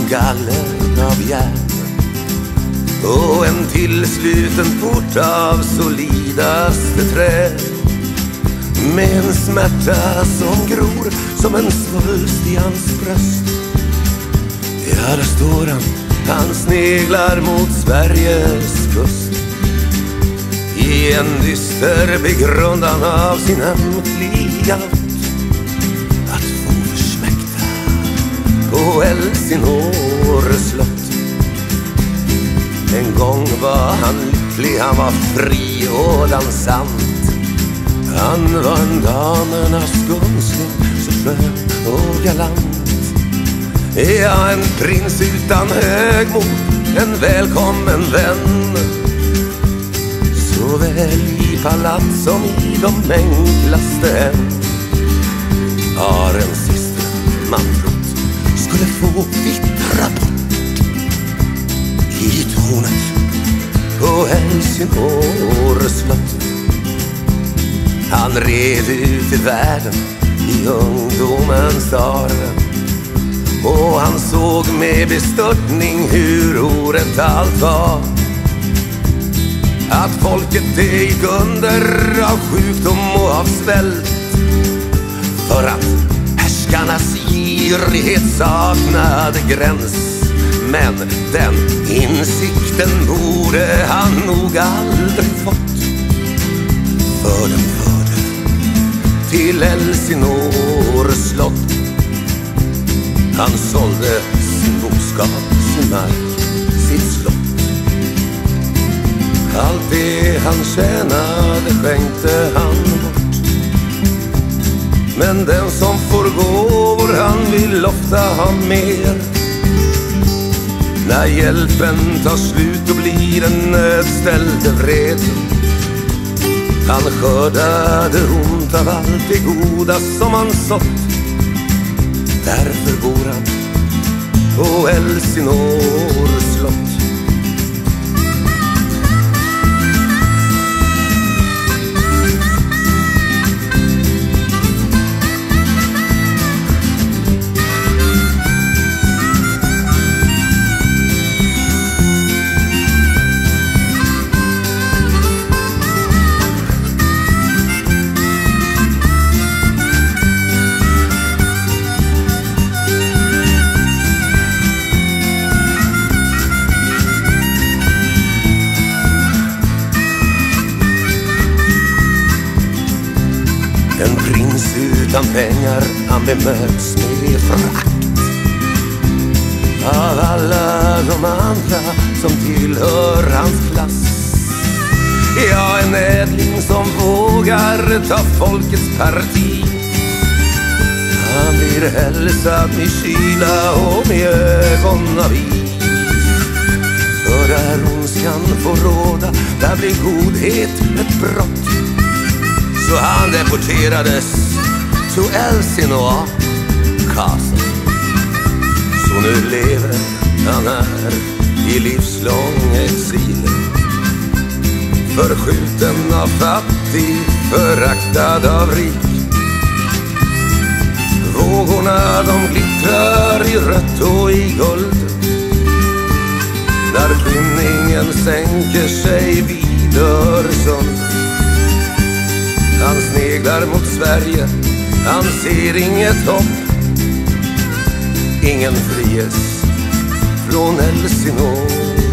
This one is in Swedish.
galler av järn och en tillsluten port av solidaste trä, med en smärta som gror som en svulst i hans bröst. Ja, där står han sneglar mot Sveriges kust, i en dyster begrundan av sin ömkliga lott, att få försmäkta på Elsinore slott. En gång var han lycklig, han var fri och dansant. Han var en damernas gunstling, så skön och galant. Ja, en prins utan högmod, en välkommen vän, såväl i palats som i de enklaste hem. Har en syster man trott skulle få vittra bort i tornet på Elsinore slott. Han red ut i världen i ungdomens dagar, och han såg med bestörtning hur orätt allt var. Att folket det gick under av sjukdom och av svält, för att härskarnas girighet saknade gräns. Men den insikten borde han nog aldrig fått, för den förde till Elsinore slott. Han sålde sin boskap, sin mark, sitt slott. Allt det han tjänade skänkte han bort. Men den som får gåvor, han vill ofta ha mer. När hjälpen tar slut och blir en nödställd vred, han skördade ont av allt det goda som han sått. Därför bor han på Elsinore slott. En prins utan pengar, han bemöts med förakt av alla de andra som tillhör hans klass. Ja, en ädling som vågar ta folkets parti, han blir hälsad med kyla och med ögon av is. För där ondskan får råda, där blir godhet ett brott. Så han deporterades till Elsinore Castle. Så nu lever han här i livslång exil, förskjuten av fattig, föraktad av rik. Vågorna de glittrar i rött och i guld, när skymningen sänker sig vid Öresund. Han sneglar mot Sverige, han ser inget hopp, ingen fries från Elsinore.